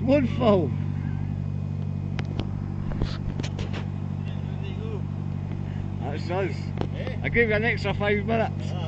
Woodfall. That's us. I give you an extra 5 minutes.